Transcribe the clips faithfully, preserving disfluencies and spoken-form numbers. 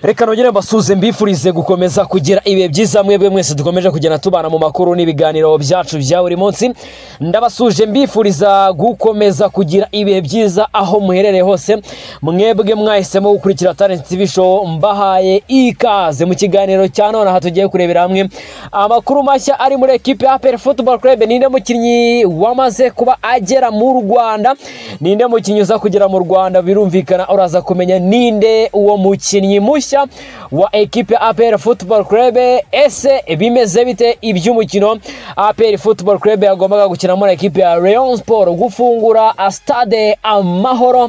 Reka nongere mbasuze mbifurize gukomeza kugira ibihe byiza mwebwe mwese dukomeje kugenda tubana mu makuru n'ibiganiro byacu bya buri munsi. Ndabasuje mbifuriza gukomeza kugira ibihe byiza aho muherereye hose. Mwebwe mwahisemo gukurikira Talent T V Show, mbahaye ikaze mu kiganiro cya none aha tugiye kurebera hamwe amakuru mashya ari muri equipe ya A P R Football Club. Ninde mukinnyi wamaze kuba agera mu Rwanda, ninde mukinnyi uza kugera mu Rwanda, birumvikana uraza kumenya ninde uwo mukinnyi mushya wa equipe ya A P R Football Club. Ese bimeze bite iby'umukino A P R Football Club yagombaga gukina muri equipe ya Rayon Sport gufungura Stade Amahoro?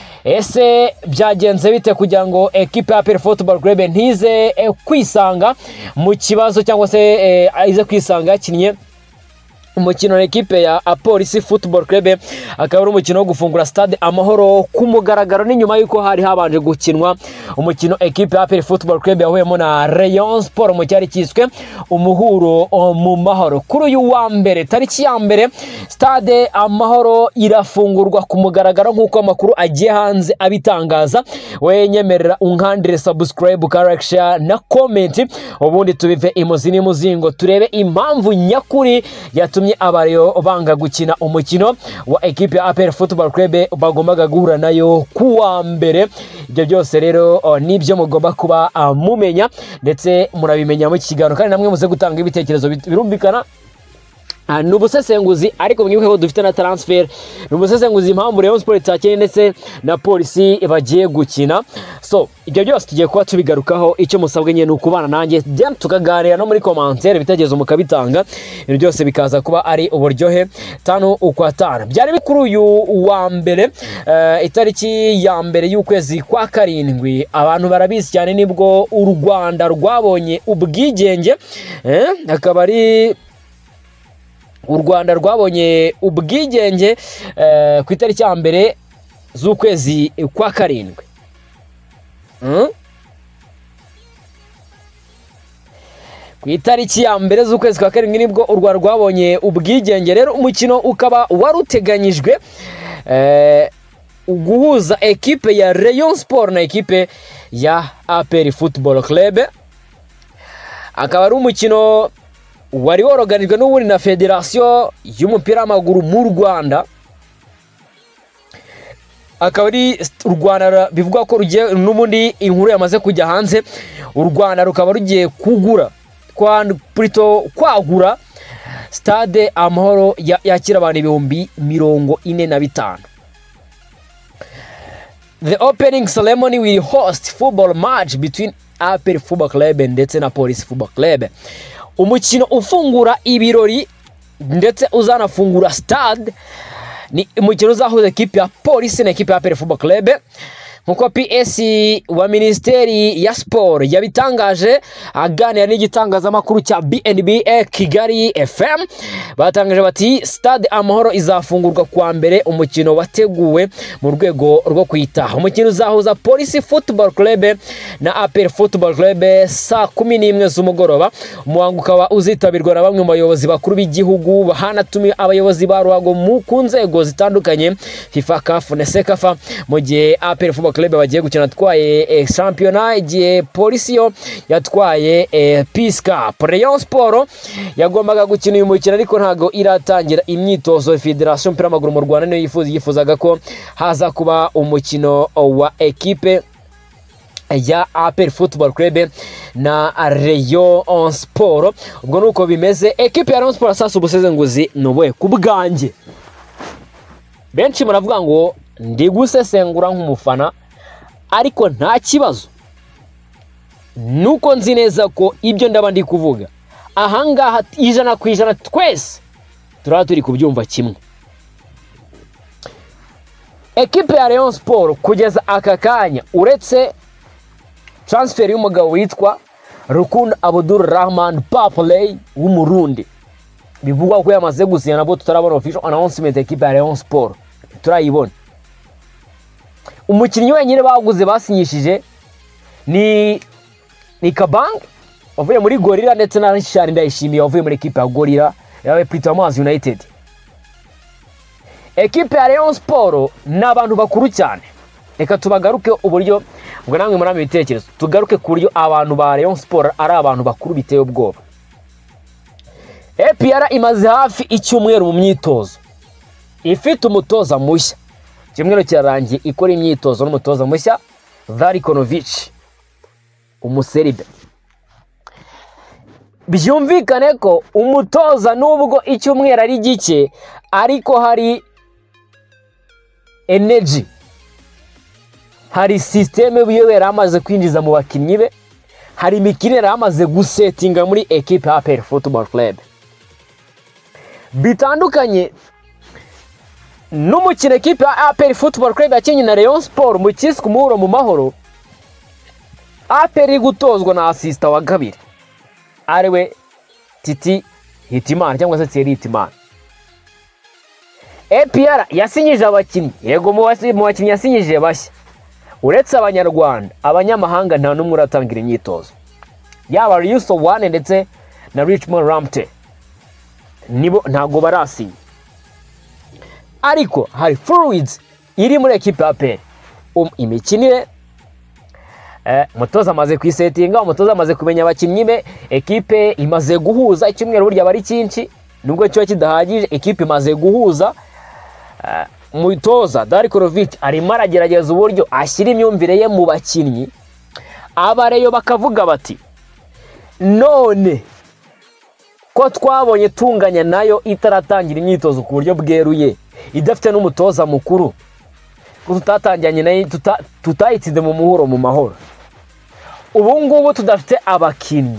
Ese byagenze bite kugira ngo equipe ya A P R Football Club ntize eh, kwisanga mu kibazo cyangwa se eh, ize kwisanga yakinnye umukino equipe ya Police Football Club? Akaba ari umukino wo gufungura Stade Amahoro ku mugaragaro, ni nyuma yuko hari habanje gukinwa umukino equipe ya A P R Football Club yahuyemo na Rayon Sport mu cyari kiswe umuhuro mu mahoro. Kuri uyu wa mbere tariki ya mbere Stade Amahoro irafungurwa ku mugaragaro nk'uko amakuru agiye hanze abitangaza. We nyemerera unkandire subscribe, share na comment, ubundi tubive imuzini muzingo turebe impamvu nyakuri yatumye abariyo banga gukina umukino wa equipe ya A P R Football Club bagombaga guhura nayo kuwa mbere. Ibyo byose rero uh, nibyo mugomba kuba uh, mumenya ndetse murabimenya mu kiganiro, kandi namwe muze gutanga ibitekerezo birumvikana. Uh, nubusesenguzi ariko mwibuke ko dufite na transfer, nubusesenguzi impamvu Rayon Sport itakene ndetse na Polisi bagiye gukina. So ibyo byose tugiye kuba tubigarukaho. Icyo musabwe nyene ukubana nanjye then tukaganira no muri commentaire, ibitekerezo mukabitanga, ibyo byose bikaza kuba ari uburyohe tano ukwatana. Byari bikuru uyu wa mbere uh, itariki ya mbere y'ukwezi kwa karindwi, abantu barabizi cyane nibwo u Rwanda rwabonye ubwigenge. eh akaba ari u Rwanda rwabonye ubwigenge eh, ku itariki ya mbere z'ukwezi kwa karindwi. hmm? Ku itariki ya mbere z'ukwezi kwa karindwi nibwo u Rwanda rwabonye ubwigenge. Rero umukino ukaba waruteganyijwe eh, guhuza equipe ya Rayon Sport na equipe ya A P R Football Club. Akaba ari umukino wari woroganijwe n'ubundi na Federation y'umupira w'amaguru mu Rwanda. Akaba ari u Rwanda bivuga ko rugiye n'ubundi inkuru yamaze kujya hanze, u Rwanda rukaba rugiye kugura kwa plutôt kwagura Stade Amahoro yakira abantu ibihumbi mirongo ine na bitanu. The opening ceremony will host football match between A P R Football Club ndetse na Police Football Club. Umukino ufungura ibirori ndetse uzanafungura stade ni umukino uzahuza equipe ya Police na equipe ya A P R Football Club. Nkuko P S wa Ministeri ya Sport yabitangaje aganira n'igitangazamakuru cya B N B Kigali F M, batangaje bati Stade Amahoro izafungurwa kwa mbere. Umukino wateguwe mu rwego rwo kwitaha umukino uzahuza Police Football Club na A P R Football Club saa kumi n'imwe z'umugoroba. Umuhango ukaba uzitabirwa na bamwe mu bayobozi bakuru b'igihugu, bahanatumiye abayobozi ba ruhago mu kunzego zitandukanye FIFA, C A F na Sekafa, mu gihe A P R Football Club bagiye gukina twaye eh, championnat, igihe Polisi yo yatwaye eh, Peace Cup. Rayon Sport yagombaga gukina uyu mukino ariko ntago iratangira imyitozo. Federation y'umupira w'amaguru mu Rwanda niyo yifuza yifuzaga ko haza kuba umukino wa equipe ya A P R Football Club na Rayon Sport. Ubwo nuko bimeze. Equipe ya Rayon Sport sasa ubusesenguzi noboye kubwanjye, benshi muravuga ngo ndi gusesengura nk'umufana, ariko nta kibazo nuko nzi neza ko ibyo ndaba ndi kuvuga ahangaha ijana ku ijana twese turaba turi kubyumva kimwe. Equipe ya Rayon Sport kugeza aka kanya, uretse transfer y'umugabo witwa Rukundo Abdul Rahman Papley w'umurundi, bivugwa ko yamaze gusinya nabo tutarabona official announcement equipe ya Rayon Sport turayibona. Umukinnyi wenyine baguze basinyishije ni ni Kabang wavuye muri Gorilla ndetse na Richard Ndayishimiye wavuye muri equipe ya Gorilla yawe Plitamazi United. Equipe ya Rayon Sport n'abantu bakuru cyane, reka tubagaruke uburyo ubwo namwe muri ibitekerezo tugaruke ku buryo abantu ba Rayon Sport ari abantu bakuru biteye ubwoba. A P R imaze hafi icyumweru mu myitozo ifite umutoza mushya, kimwe kirarangiye ikora imyitozo n'umutoza mushya Varikonovic umuserbe. Byumvikane ko umutoza nubwo icyumweru ari gike ariko hari energy, hari systeme biyo yaramaze kwinjiza mu bakinnyi be, hari imikino yaramaze gusetinga muri equipe ya A P R Football Club. Bitandukanye n'umukino equipe ya A P R Football Club yakinnye na Rayon Sport mu kiswe umuhuro mu mahoro, A P R gutozwa na assistant wa kabiri ariwe Titi Hitimana cyangwa se Thierry Hitimana. A P R yasinyije abakinnyi, yego mu bakinnyi yasinyije bashya, uretse abanyarwanda abanyamahanga nta numwe uratangira imyitozo, yaba Ryuso Wane ndetse na Richmond Ramte nibo ntago barasinya. Ariko hari fluids iri muri equipe ya A P R, um imikinire eh umutoza amaze kwisetinga, umutoza amaze kumenya abakinnyi be, equipe imaze guhuza icyumweru burya bari cyinshi nubwo cyo kidahagije, equipe imaze guhuza. Uh, umutoza Varikonovic arimo aragerageza uburyo ashyira imyumvire ye mu bakinnyi, abareyo bakavuga bati none ko twabonye tunganya nayo itaratangira imyitozo ku buryo bweruye, idafite n'umutoza mukuru, ko tutatangiranye nayo tuta, tutayitsinze mu muhuro mu mahoro, ubu ngubu tudafite abakinnyi,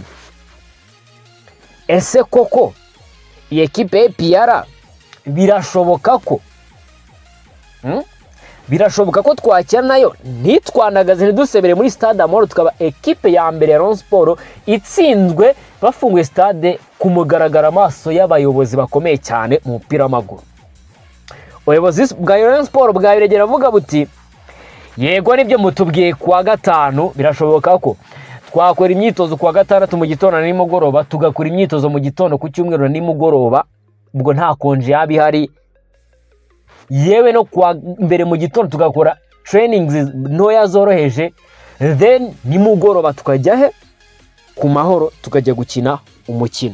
ese koko iyi equipe ya A P R birashoboka ko Hmm? birashoboka ko twakira nayo ntitwanagaze ntidusebere muri Stade Amahoro tukaba equipe ya mbere ya Rayon Sport itsinzwe bafunguye stade ku mugaragara amaso y'abayobozi bakomeye cyane mu mupira w'amaguru. Ubuyobozi bwa Rayon Sport bwabiregera avuga buti yego nibyo mutubwiye kuwa gatanu, birashoboka ko twakora imyitozo kuwa gatandatu mu gitondo na nimugoroba, tugakora imyitozo mu gitondo ku cyumweru na nimugoroba, ubwo nta konje yabihari, yewe no kwa mbere mu gitondo tugakora trainings ntoya zoroheje, then nimugoroba tukajya he ku mahoro tukajya gukina umukino.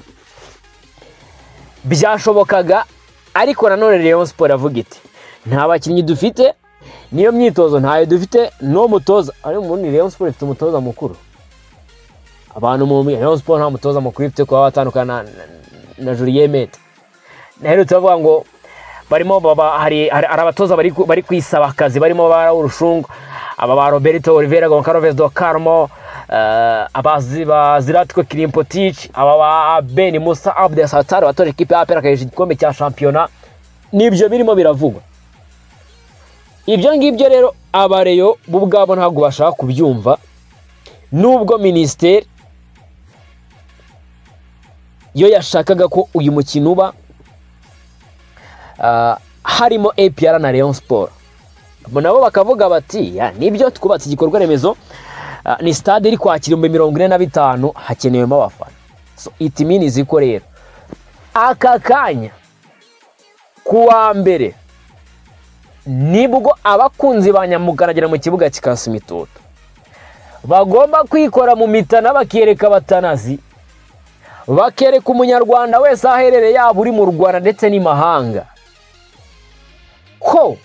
Byashobokaga, ariko nanone Rayon Sport avuga iti nta bakinnyi dufite, niyo myitozo ntayo dufite, no mutoza ari muri Rayon Sport ifite umutoza mukuru. Abantu mu Rayon Sport nta mutoza mukuru ifite kwa batandukana na, na Julien Mete. Nahero tuvuga ngo barimo baba hari arabatoza bari bari kwisaba akazi, barimo bara urushungu, aba ba Roberto Oliveira Gonçalves do Carmo, uh, abazi ba Zlatko Klimpotic, aba ba Ben Musa Abdel Sattar batoje equipe ya A P R akaje igikombe cya championnat, nibyo birimo biravugwa. Ibyo ngibyo rero abareyo bubwabo ntago bashaka kubyumva, nubwo ministeri yo yashakaga ko uyu mukino uba Uh, harimo A P R na Rayon Sport. Nabo bakavuga bati ya nibyo twubatse igikorwa remezo, uh, ni stade iri kwakira mirongo ine na bitanu, hakenewemo abafana. So it means iko rero aka kanya kuwa mbere nibwo abakunzi banyamugaragera mu kibuga kikasa imitoto bagomba kwikora mu mitana, bakiereka batanazi, bakereka umunyarwanda wese aherereye yaba uri mu Rwanda ndetse n'imahanga ko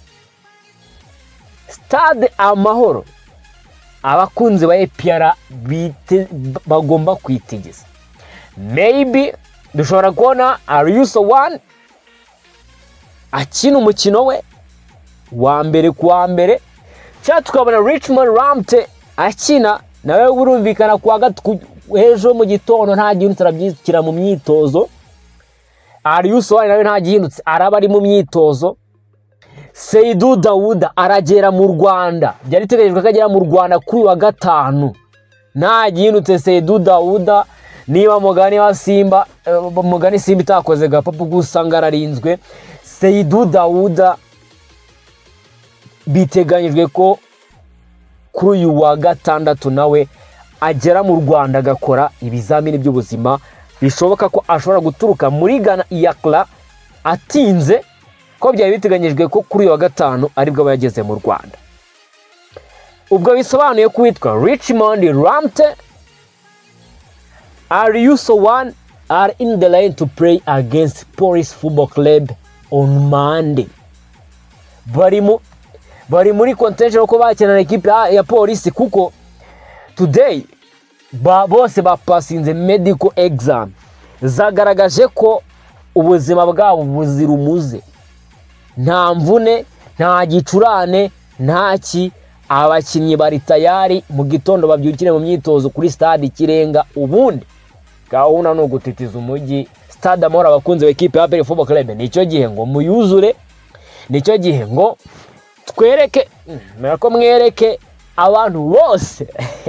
Stade Amahoro abakunzi ba A P R bagomba kwitigisa. Maybe dushobora kubona Ryuso Wane akina umukino we wa mbere kuwa mbere, cyangwa tukabona Richmond Ramte akina nawe burumvikana kuwa gatatu ejo mu gitondo nta gihindutse arabyikira mu myitozo. Ryuso Wane nawe nta gihindutse araba ari mu myitozo. Seydou Daouda aragera mu Rwanda, byari teganyijwe ko agera mu Rwanda kuri wa gatanu, nta gihindutse Seydou Daouda. Niba mugani wa Simba mugani Simba itakoze gapapu gusanga ararinzwe, Seydou Daouda biteganyijwe ko kuri uyu wa gatandatu nawe agera mu Rwanda agakora ibizamini by'ubuzima, bishoboka ko ashobora guturuka muri Ghana Accra atinze, ko byari biteganyijwe ko kuri uyu wa gatanu aribwo yageze mu Rwanda. ubwo bisobanuye ko witwa Richmond Ramte are you so one are in the line to play against Police Football Club on Monday. Bari mu bari muri contention ko bakina na equipe ya Police kuko today ba bose bapasinze medical exam zagaragaje ko ubuzima bwabo buzira umuze, nta mvune nta gicurane ntaki. Abakinnyi bari tayari mu gitondo babyukire mu myitozo kuri stade Kirenga. Ubundi gahunda no gutitiza umujyi Stade Amahoro abakunze w'equipe ya Police Football Club. Nicyo gihe ngo muyuzure, nicyo gihe ngo twereke merako mwereke abantu bose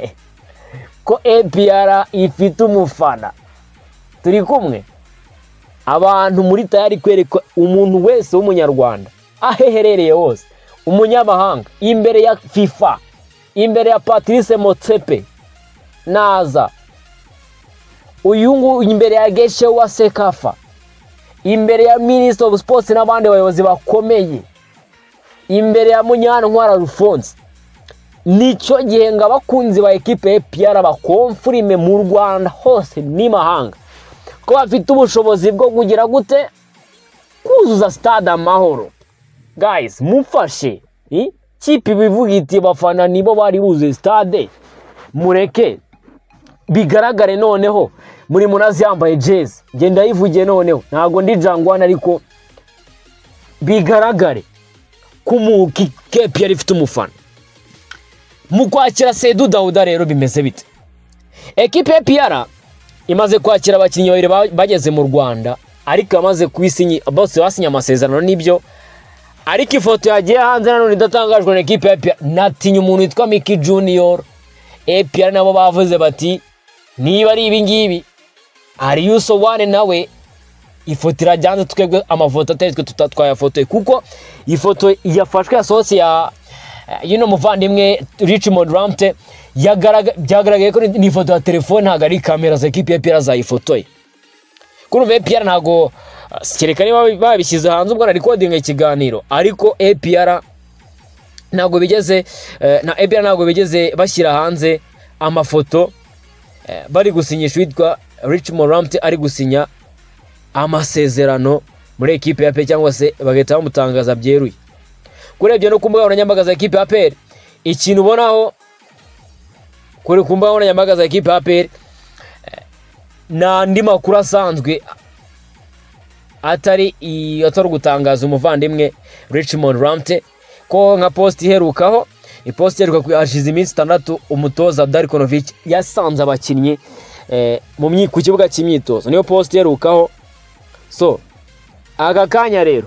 ko A P R ifite umufana. Turi kumwe abantu muri tayari kwereka umuntu wese w'umunyarwanda aheherereye hose, umunyamahanga, imbere ya FIFA, imbere ya Patrice Motsepe naza, uyungu imbere ya Geshe wa Sekafa, imbere ya Minister of Sports n'abandi bayobozi bakomeye, imbere ya Munyantwara Alphonse. Nicyo gihe ngo abakunzi ba equipe ya A P R bakonfirime mu Rwanda hose n'imahanga ko bafite ubushobozi bwo kugira gute kuzuza Stade Amahoro. Guys, mufashe kipi bivuga iti bafana nibo bari buze stade, mureke bigaragare noneho muri munazi yambaye jezi. Genda yivugiye noneho ntago ndi Jangwana, ariko bigaragare kumuki A P R ifite umufana. Mu kwakira Seydou Daouda rero bimeze bite? Equipe ya A P R imaze kwakira abakinnyi babiri bageze mu Rwanda, ariko amaze kwisinyi bose basinya amasezerano n'ibyo. Ariko ifoto yagiye hanze nanone idatangajwe na equipe ya A P R. Natinye umuntu witwa Mickey Junior. A P R nabo bavuze bati niba ari ibi ngibi ari yuso one nawe ifoto irajyanze twebwe amafoto atezwe tutatwaye foto, kuko ifoto yafashwe yasohotse ya yino muvandimwe Richmond Ramte yagaragaye ko ni ifoto ya telefone, ntago ari kamera za equipe ya A P R zayifotoye. Kuri A P R ntago kereka niba babishyize hanze ubwo na recording ikiganiro, ariko A P R ntago bigeze na A P R ntago bigeze bashyira hanze amafoto bari gusinyisha witwa Richmond Ramte ari gusinya amasezerano muri equipe ya A P R, cyangwa se bagahita bamutangaza byeruye. Kurebye no kumbuga nkoranyambaga za equipe ya A P R, ikintu ubonaho kuri kumbuga nkoranyambaga za equipe ya A P R n'andi makuru asanzwe atari atari gutangaza umuvandimwe Richmond Ramte ko nka post iherukaho ipost iheruka kwashize iminsi itandatu umutoza Darkonovic yasanze abakinnyi eh, mu ku kibuga cy'imyitozo. Niyo post iherukaho. So aka kanya rero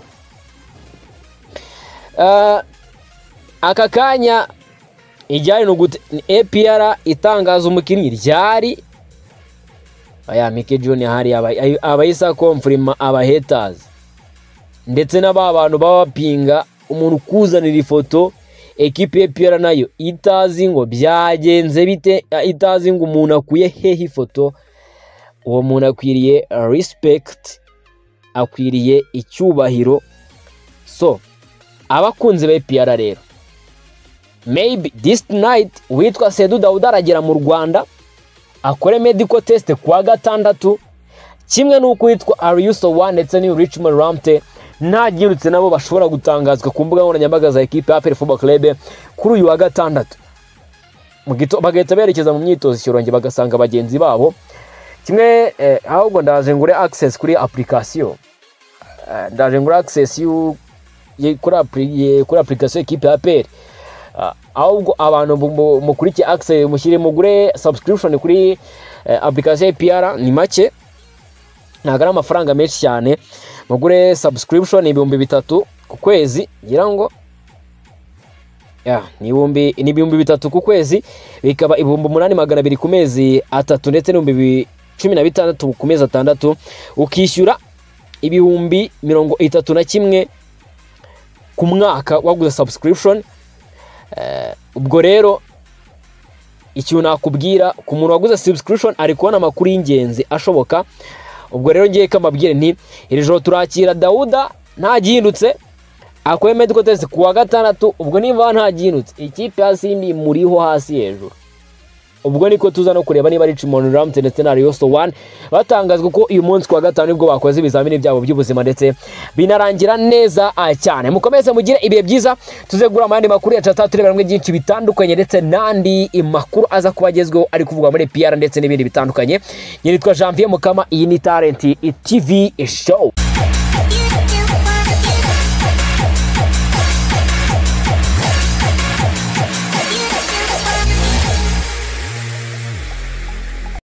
uh, aka kanya ijyari no gute A P R itangaza umukinnyi ryari aya Mickey Junior hari abayisa confirma aba haters ndetse n'aba bantu babapinga umuntu kuzanira ifoto equipe ya A P R nayo itazi ngo byagenze bite, itazi ngo umuntu akuye hehe ifoto. Uwo muntu akwiriye respect, akwiriye icyubahiro. So abakunze ba A P R rero, maybe this night witwa Seydou Daouda aragera mu Rwanda akore medical test kwa gatandatu, kimwe nuko witwa Ariuso one ndetse ni Richmond Ramte ntagirutse nabo bashobora gutangazwa ku mbuga nkoranyambaga za equipe ya Police Football Club kuri uyu wa gatandatu. Mu gito bagahita berekeza mu myitozo Shyorongi bagasanga bagenzi babo. Kimwe eh, ahubwo ndaje ngure access kuri application eh, ndaje ngure access yu kuri appli kuri application equipe ya A P R. Uh, ahubwo abantu mukuriki access mushyire mugure subscription kuri uh, application A P R ni make, nagara amafaranga menshi cyane. Mugure subscription ibihumbi bitatu ku kwezi, ngira ngo ya ni ibihumbi ni ibihumbi bitatu ku kwezi, bikaba ibihumbi umunani magana abiri ku mezi atatu, ndetse n'ibihumbi cumi na bitandatu ku mezi atandatu, ukishyura ibihumbi mirongo itatu na kimwe ku mwaka waguze subscription. Uh, ubwo rero icyo nakubwira ku muntu waguze subscription ari kubona amakuru y'ingenzi ashoboka. Ubwo rero ngiye kamabwire nti iri joro turakira Daouda ntagihindutse, akoye medical test kuwa gatandatu ubwo niba ntaginutse ikipe ya Simba muriho hasi hejuru ubwo niko tuza no kureba niba Richmond Rams ndetse na Rayon one batangazwa ko uyu munsi kwa gatanu nibwo bakoze ibizamini byabo by'ubuzima ndetse binarangira neza cyane. Mukomeze mugire ibihe byiza tuzegura amandi makuru ya chat turebera mwe byinshi bitandukanye ndetse nandi imakuru aza kubagezweho ari kuvugwa muri P R ndetse n'ibindi bitandukanye. Nyitwa Janvier Mukama, iyi ni Talent T V show.